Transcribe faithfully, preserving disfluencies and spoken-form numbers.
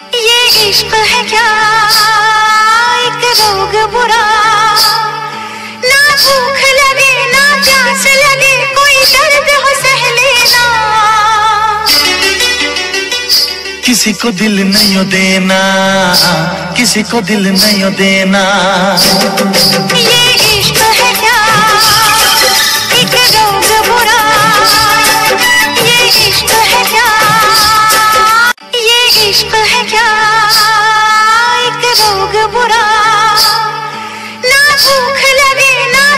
ये इश्क है क्या एक रोग बुरा, ना भूख लगे ना प्यास लगे, कोई दर्द हो सह लेना। किसी को दिल नहीं देना, किसी को दिल नहीं देना। ये इश्क